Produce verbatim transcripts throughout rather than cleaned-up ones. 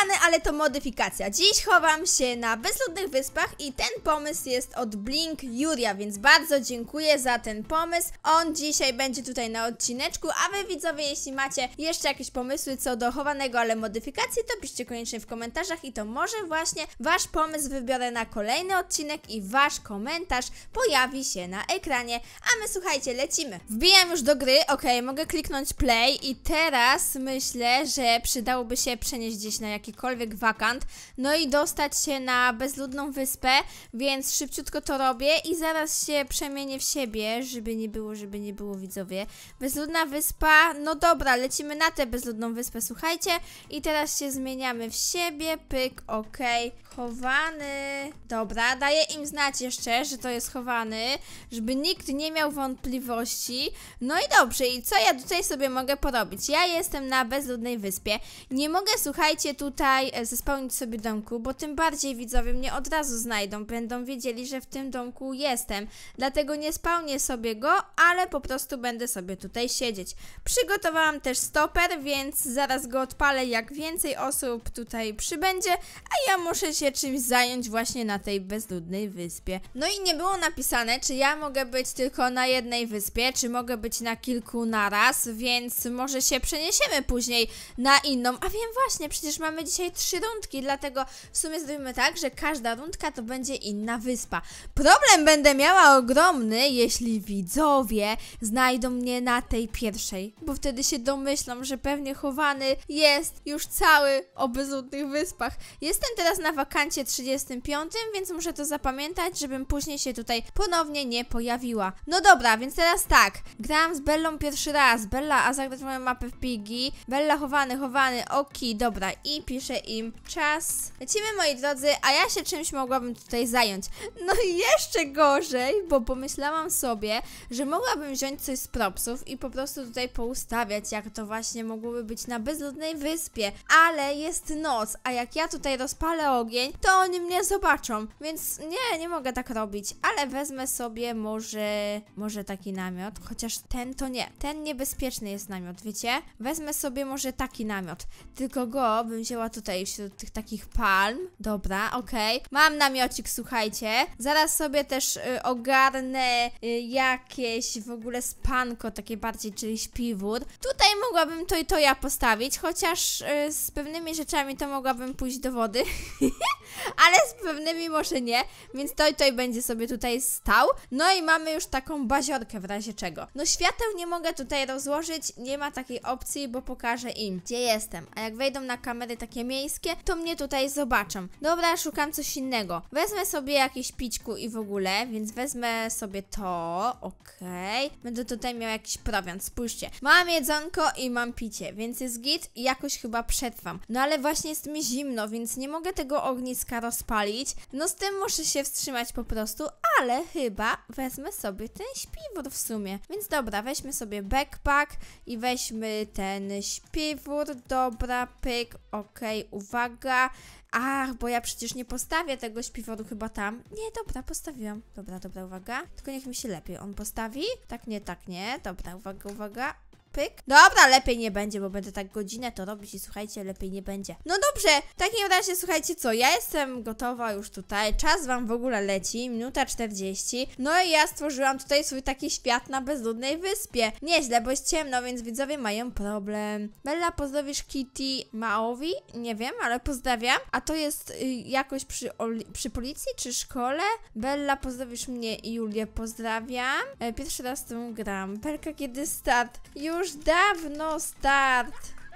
plany, ale to modyfikacja. Dziś chowam się na bezludnych wyspach i ten pomysł jest od Blink Juria, więc bardzo dziękuję za ten pomysł. On dzisiaj będzie tutaj na odcineczku, a wy widzowie, jeśli macie jeszcze jakieś pomysły co do chowanego, ale modyfikacji, to piszcie koniecznie w komentarzach i to może właśnie wasz pomysł wybiorę na kolejny odcinek i wasz komentarz pojawi się na ekranie. A my, słuchajcie, lecimy. Wbijam już do gry, ok, mogę kliknąć play i teraz myślę, że przydałoby się przenieść gdzieś na jakikolwiek wakant, no i dostać się na bezludną wyspę, więc szybciutko to robię i zaraz się przemienię w siebie, żeby nie było, żeby nie było, widzowie. Bezludna wyspa, no dobra, lecimy na tę bezludną wyspę, słuchajcie, i teraz się zmieniamy w siebie, pyk, ok, chowany, dobra, daję im znać jeszcze, że to jest chowany, żeby nikt nie miał wątpliwości. No i dobrze, i co ja tutaj sobie mogę porobić? Ja jestem na bezludnej wyspie, nie mogę, słuchajcie, tutaj zespełnić sobie domku, bo tym bardziej widzowie mnie od razu znajdą, będą wiedzieli, że w tym domku jestem, dlatego nie spełnię sobie go, ale po prostu będę sobie tutaj siedzieć. Przygotowałam też stoper, więc zaraz go odpalę, jak więcej osób tutaj przybędzie, a ja muszę się czymś zająć właśnie na tej bezludnej wyspie. No i nie było napisane, czy ja mogę być tylko na jednej wyspie, czy mogę być na kilku naraz, więc może się przeniesiemy później na inną, a wiem właśnie, przecież mamy dzisiaj trzy rundki, dlatego w sumie zrobimy tak, że każda rundka to będzie inna wyspa. Problem będę miała ogromny, jeśli widzowie znajdą mnie na tej pierwszej, bo wtedy się domyślą, że pewnie chowany jest już cały o bezludnych wyspach. Jestem teraz na wakancie trzydziestym piątym, więc muszę to zapamiętać, żebym później się tutaj ponownie nie pojawiła. No dobra, więc teraz tak, grałam z Bellą pierwszy raz, Bella, a zagrać moją mapę w Piggy, Bella chowany, chowany, oki, dobra, i piszę im czas. Lecimy, moi drodzy, a ja się czymś mogłabym tutaj zająć. No i jeszcze gorzej, bo pomyślałam sobie, że mogłabym wziąć coś z propsów i po prostu tutaj poustawiać, jak to właśnie mogłoby być na bezludnej wyspie, ale jest noc, a jak ja tutaj rozpalę ogień, to oni mnie zobaczą, więc nie, nie mogę tak robić, ale wezmę sobie może, może taki namiot, chociaż ten to nie, ten niebezpieczny jest namiot, wiecie? Wezmę sobie może taki namiot, tylko go bym wzięła tutaj wśród tych takich palm, dobra, okej, okay. Mam namiocik, słuchajcie, zaraz sobie też y, ogarnę y, jakieś w ogóle spanko, takie bardziej, czyli śpiwór. Tutaj mogłabym to i to ja postawić, chociaż y, z pewnymi rzeczami to mogłabym pójść do wody, ale z pewnymi może nie, więc to i to i będzie sobie tutaj stał. No i mamy już taką baziorkę w razie czego. No świateł nie mogę tutaj rozłożyć, nie ma takiej opcji, bo pokażę im, gdzie jestem, a jak wejdą na kamery takie miejskie, to mnie tutaj zobaczą. Dobra, szukam coś innego. Wezmę sobie jakieś pićku i w ogóle, więc wezmę sobie to, okej. Okay. Będę tutaj miał jakiś prowiant, spójrzcie. Mam jedzonko i mam picie, więc jest git i jakoś chyba przetrwam. No ale właśnie jest mi zimno, więc nie mogę tego ogniska rozpalić. No z tym muszę się wstrzymać po prostu, ale chyba wezmę sobie ten śpiwór w sumie. Więc dobra, weźmy sobie backpack i weźmy ten śpiwór, dobra, pyk, okej, okay, uwaga. Ach, bo ja przecież nie postawię tego śpiworu chyba tam. Nie, dobra, postawiłam. Dobra, dobra, uwaga. Tylko niech mi się lepiej on postawi. Tak, nie, tak, nie. Dobra, uwaga, uwaga. Pyk. Dobra, lepiej nie będzie, bo będę tak godzinę to robić i słuchajcie, lepiej nie będzie. No dobrze, w takim razie słuchajcie co, ja jestem gotowa już tutaj, czas wam w ogóle leci, minuta czterdzieści. No i ja stworzyłam tutaj swój taki świat na bezludnej wyspie. Nieźle, bo jest ciemno, więc widzowie mają problem. Bella, pozdrowisz Kitty Maowi? Nie wiem, ale pozdrawiam. A to jest y, jakoś przy, przy policji czy szkole? Bella, pozdrowisz mnie i Julię pozdrawiam. E, pierwszy raz z tym gram. Belka, kiedy start? Już Już dawno start.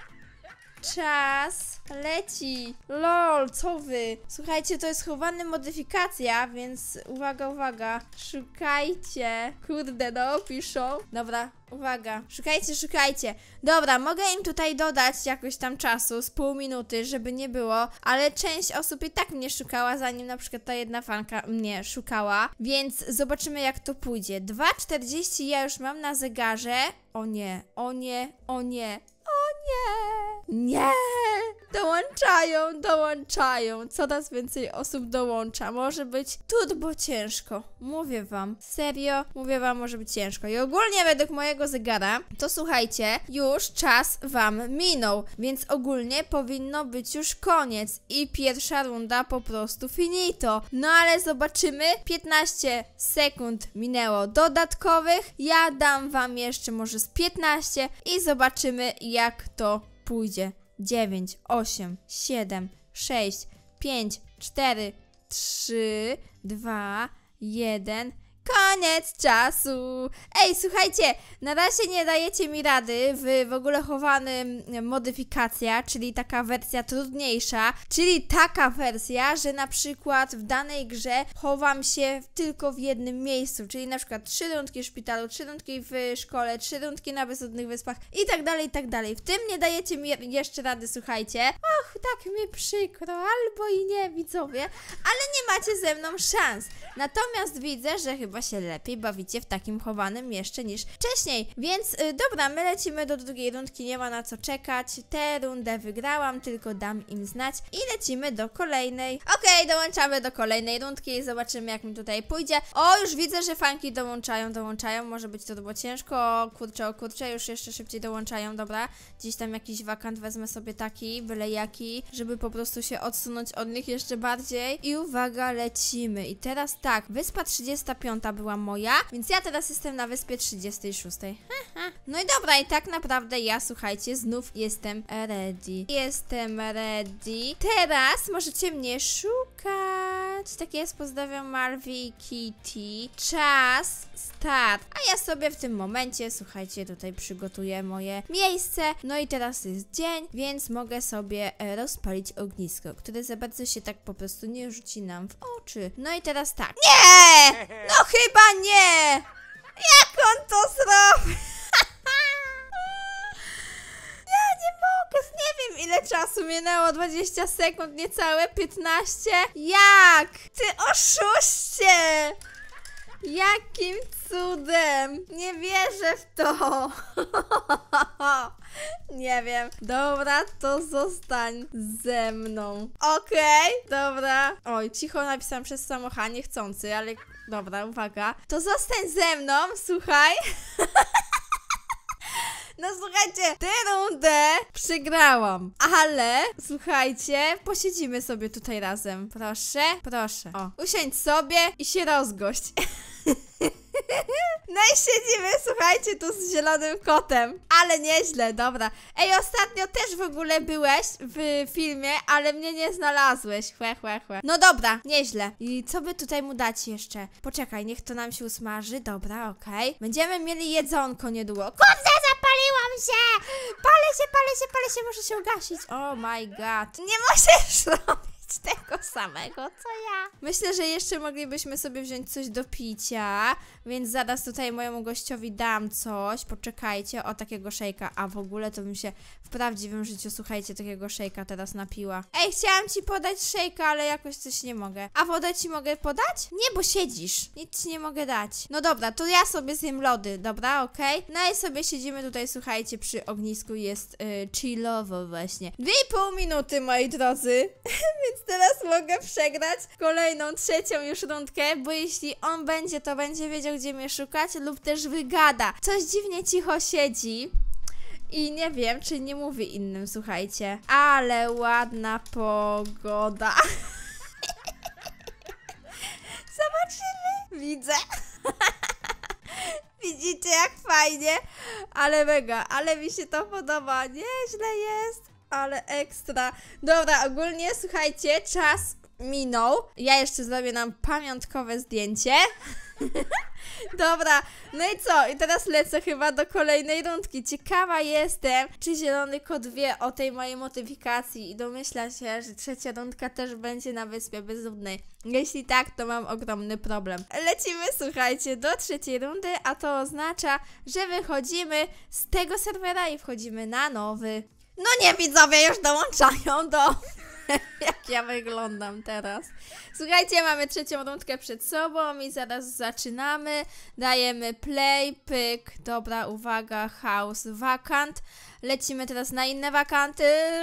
Czas leci. Lol, co wy? Słuchajcie, to jest chowana modyfikacja, więc uwaga, uwaga. Szukajcie. Kurde, no, piszą. Dobra, uwaga. Szukajcie, szukajcie. Dobra, mogę im tutaj dodać jakoś tam czasu, z pół minuty, żeby nie było, ale część osób i tak mnie szukała, zanim na przykład ta jedna fanka mnie szukała, więc zobaczymy, jak to pójdzie. dwa czterdzieści ja już mam na zegarze. O nie, o nie, o nie, o nie. Nie! Dołączają, dołączają. Coraz więcej osób dołącza. Może być turbo ciężko. Mówię wam. Serio? Mówię wam, może być ciężko. I ogólnie według mojego zegara, to słuchajcie, już czas wam minął. Więc ogólnie powinno być już koniec. I pierwsza runda po prostu finito. No ale zobaczymy. piętnaście sekund minęło dodatkowych. Ja dam wam jeszcze może z piętnaście i zobaczymy, jak to pójdzie. dziewięć, osiem, siedem, sześć, pięć, cztery, trzy, dwa, jeden. Koniec czasu! Ej, słuchajcie, na razie nie dajecie mi rady w w ogóle chowanym modyfikacja, czyli taka wersja trudniejsza, czyli taka wersja, że na przykład w danej grze chowam się tylko w jednym miejscu, czyli na przykład trzy rundki w szpitalu, trzy rundki w szkole, trzy rundki na bezludnych wyspach i tak dalej, i tak dalej. W tym nie dajecie mi jeszcze rady, słuchajcie. Och, tak mi przykro, albo i nie, widzowie, ale nie macie ze mną szans. Natomiast widzę, że chyba się lepiej bawicie w takim chowanym jeszcze niż wcześniej. Więc y, dobra, my lecimy do drugiej rundki, nie ma na co czekać. Tę rundę wygrałam, tylko dam im znać i lecimy do kolejnej. Okej, okay, dołączamy do kolejnej rundki i zobaczymy, jak mi tutaj pójdzie. O, już widzę, że fanki dołączają, dołączają. Może być to było ciężko. O kurczę, o kurczę, już jeszcze szybciej dołączają, dobra. Gdzieś tam jakiś wakant wezmę sobie taki, byle jaki, żeby po prostu się odsunąć od nich jeszcze bardziej. I uwaga, lecimy. I teraz tak, wyspa trzydziesta piąta była moja, więc ja teraz jestem na wyspie trzydziestej szóstej. No i dobra, i tak naprawdę ja, słuchajcie, znów jestem ready. Jestem ready. Teraz możecie mnie szukać. Tak jest, pozdrawiam Marvi i Kitty. Czas start. A ja sobie w tym momencie, słuchajcie, tutaj przygotuję moje miejsce. No i teraz jest dzień, więc mogę sobie e, rozpalić ognisko, które za bardzo się tak po prostu nie rzuci nam w oczy. No i teraz tak. Nie! No chyba nie! Jak on to zrobi? Ja nie mogę, nie wiem ile czasu minęło, dwadzieścia sekund, niecałe piętnaście. Jak? Ty oszuście! Jakim cudem? Nie wierzę w to. Nie wiem. Dobra, to zostań ze mną. Okej, okay, dobra. Oj, cicho napisałam przez samocha, niechcący, ale dobra, uwaga. To zostań ze mną, słuchaj. No słuchajcie, tę rundę przegrałam, ale słuchajcie, posiedzimy sobie tutaj razem. Proszę, proszę. O, usiądź sobie i się rozgość. No i siedzimy, słuchajcie, tu z zielonym kotem. Ale nieźle, dobra. Ej, ostatnio też w ogóle byłeś w filmie, ale mnie nie znalazłeś. Chłe, chłe, chłe. No dobra, nieźle. I co by tutaj mu dać jeszcze? Poczekaj, niech to nam się usmaży. Dobra, okej. Okay. Będziemy mieli jedzonko niedługo. Kurde, zapaliłam się! Palę się, palę się, palę się, muszę się ugasić. Oh my god. Nie możesz robić tego samego, co ja. Myślę, że jeszcze moglibyśmy sobie wziąć coś do picia, więc zaraz tutaj mojemu gościowi dam coś. Poczekajcie, o takiego szejka. A w ogóle to bym się w prawdziwym życiu, słuchajcie, takiego szejka teraz napiła. Ej, chciałam ci podać szejka, ale jakoś coś nie mogę. A wodę ci mogę podać? Nie, bo siedzisz. Nic ci nie mogę dać. No dobra, to ja sobie zjem lody, dobra, okej? Okay? No i sobie siedzimy tutaj, słuchajcie, przy ognisku jest yy, chillowo właśnie. Dwie i pół minuty, moi drodzy. Więc teraz mogę przegrać kolejną, trzecią już rundkę, bo jeśli on będzie, to będzie wiedział, gdzie mnie szukać lub też wygada. Coś dziwnie cicho siedzi i nie wiem, czy nie mówi innym, słuchajcie. Ale ładna pogoda. Zobaczymy. Widzę. Widzicie, jak fajnie? Ale mega, ale mi się to podoba. Nieźle jest. Ale ekstra. Dobra, ogólnie słuchajcie, czas minął. Ja jeszcze zrobię nam pamiątkowe zdjęcie. Dobra, no i co? I teraz lecę chyba do kolejnej rundki. Ciekawa jestem, czy zielony kot wie o tej mojej modyfikacji i domyśla się, że trzecia rundka też będzie na wyspie bezludnej. Jeśli tak, to mam ogromny problem. Lecimy, słuchajcie, do trzeciej rundy, a to oznacza, że wychodzimy z tego serwera i wchodzimy na nowy. No nie, widzowie już dołączają do... Jak ja wyglądam teraz. Słuchajcie, mamy trzecią rundkę przed sobą i zaraz zaczynamy. Dajemy play, pyk. Dobra, uwaga, house vacant. lecimy teraz na inne wakanty.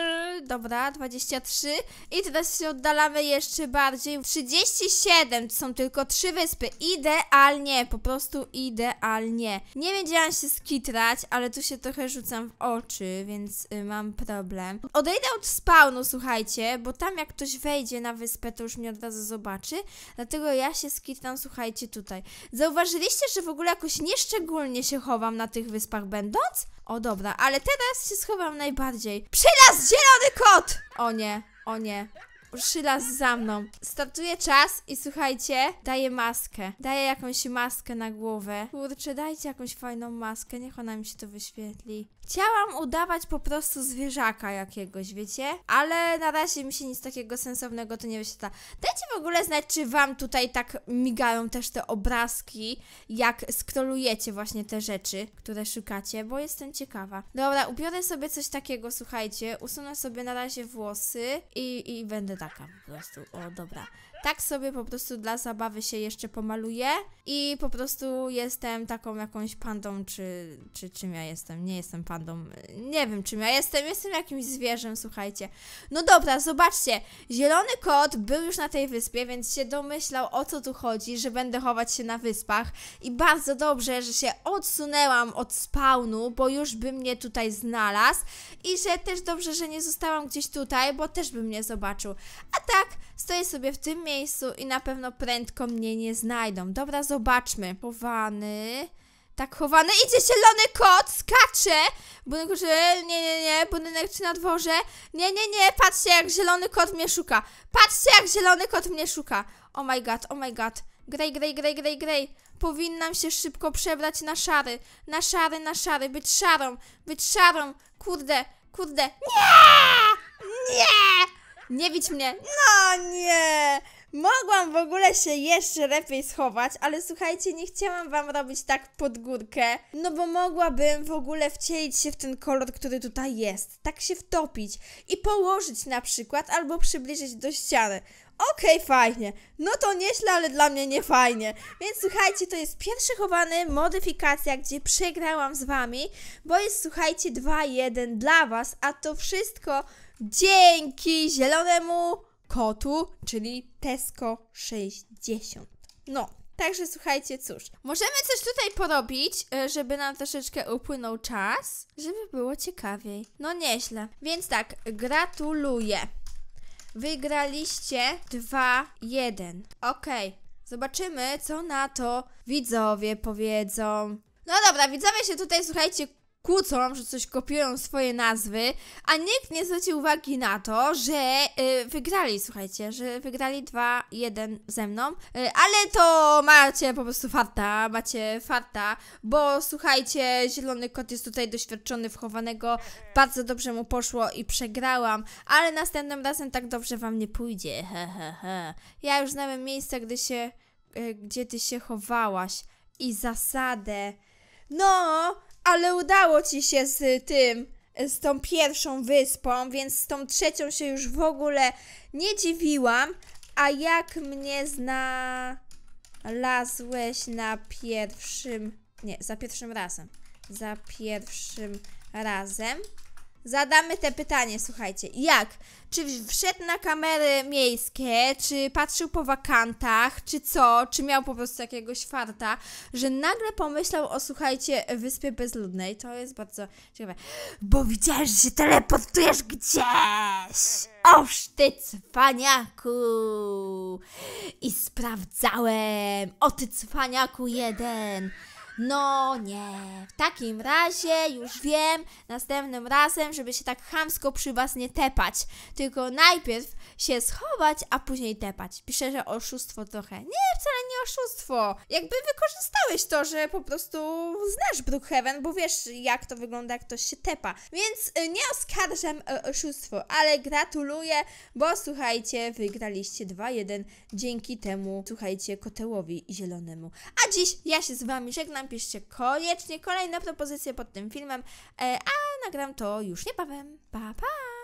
Dobra, dwadzieścia trzy. I teraz się oddalamy jeszcze bardziej. trzydzieści siedem, to są tylko trzy wyspy. Idealnie, po prostu idealnie. Nie wiedziałam się skitrać, ale tu się trochę rzucam w oczy, więc y, mam problem. Odejdę od spawnu, słuchajcie, bo tam jak ktoś wejdzie na wyspę, to już mnie od razu zobaczy. Dlatego ja się skitram, słuchajcie, tutaj. Zauważyliście, że w ogóle jakoś nieszczególnie się chowam na tych wyspach będąc? O dobra, ale teraz się schowam najbardziej. Przylas, zielony kot! O nie, o nie. Przylas za mną. Startuje czas i słuchajcie, daję maskę. Daję jakąś maskę na głowę. Kurczę, dajcie jakąś fajną maskę, niech ona mi się to wyświetli. Chciałam udawać po prostu zwierzaka jakiegoś, wiecie? Ale na razie mi się nic takiego sensownego to nie wyświetla. Dajcie w ogóle znać, czy wam tutaj tak migają też te obrazki, jak scrollujecie właśnie te rzeczy, które szukacie, bo jestem ciekawa. Dobra, ubiorę sobie coś takiego, słuchajcie, usunę sobie na razie włosy i, i będę taka po prostu. O, dobra. Tak sobie po prostu dla zabawy się jeszcze pomaluję i po prostu jestem taką jakąś pandą, czy, czy czym ja jestem. Nie jestem pandą, nie wiem czym ja jestem, jestem jakimś zwierzem, słuchajcie. No dobra, zobaczcie, zielony kot był już na tej wyspie, więc się domyślał, o co tu chodzi, że będę chować się na wyspach i bardzo dobrze, że się odsunęłam od spawnu, bo już by mnie tutaj znalazł i że też dobrze, że nie zostałam gdzieś tutaj, bo też by mnie zobaczył. A tak, stoję sobie w tym miejscu i na pewno prędko mnie nie znajdą. Dobra, zobaczmy. Chowany. Tak, chowany. Idzie zielony kot, skacze. Budynek, że nie, nie, nie. Budynek czy na dworze. Nie, nie, nie. Patrzcie, jak zielony kot mnie szuka. Patrzcie, jak zielony kot mnie szuka. Oh my god, oh my god. Grey, grey, grey, grey, grey. Powinnam się szybko przebrać na szary. Na szary, na szary. Być szarą. Być szarą. Kurde, kurde. Nie! Nie! Nie widź mnie. No nie! Mogłam w ogóle się jeszcze lepiej schować, ale słuchajcie, nie chciałam wam robić tak pod górkę, no bo mogłabym w ogóle wcielić się w ten kolor, który tutaj jest, tak się wtopić i położyć na przykład, albo przybliżyć do ściany. Okej, okay, fajnie. No to nieźle, ale dla mnie nie fajnie. Więc słuchajcie, to jest pierwszy chowany, modyfikacja, gdzie przegrałam z wami, bo jest, słuchajcie, dwa jeden dla was, a to wszystko dzięki zielonemu kotu, czyli Tesco sześćdziesiąt. No, także słuchajcie, cóż, możemy coś tutaj porobić, żeby nam troszeczkę upłynął czas, żeby było ciekawiej. No nieźle. Więc tak, gratuluję. Wygraliście dwa jeden. Okej, okay. Zobaczymy, co na to widzowie powiedzą. No dobra, widzowie się tutaj, słuchajcie, kłócą, że coś kopiują swoje nazwy, a nikt nie zwrócił uwagi na to, że y, wygrali, słuchajcie, że wygrali dwa jeden ze mną, y, ale to macie po prostu farta, macie farta, bo słuchajcie, zielony kot jest tutaj doświadczony w chowanego, bardzo dobrze mu poszło i przegrałam, ale następnym razem tak dobrze wam nie pójdzie, he, he, he. Ja już znałem miejsce, gdy się, y, gdzie ty się chowałaś i zasadę. No, ale udało ci się z tym, z tą pierwszą wyspą, więc z tą trzecią się już w ogóle nie dziwiłam. A jak mnie znalazłeś na pierwszym, nie, za pierwszym razem, za pierwszym razem, zadamy te pytanie, słuchajcie, jak? Czy wszedł na kamery miejskie, czy patrzył po wakantach, czy co? Czy miał po prostu jakiegoś farta, że nagle pomyślał o, słuchajcie, wyspie bezludnej. To jest bardzo ciekawe. Bo widziałem, że się teleportujesz gdzieś! Oż ty cwaniaku! I sprawdzałem! O ty cwaniaku jeden! No nie, w takim razie już wiem, następnym razem, żeby się tak chamsko przy was nie tepać, tylko najpierw się schować, a później tepać. Piszę, że oszustwo trochę. Nie, wcale nie oszustwo. Jakby wykorzystałeś to, że po prostu znasz Brookhaven, bo wiesz, jak to wygląda, jak ktoś się tepa. Więc nie oskarżam o oszustwo, ale gratuluję, bo słuchajcie, wygraliście dwa jeden dzięki temu, słuchajcie, kotełowi zielonemu. A dziś ja się z wami żegnam. Piszcie koniecznie kolejne propozycje pod tym filmem, a nagram to już niebawem. Pa, pa!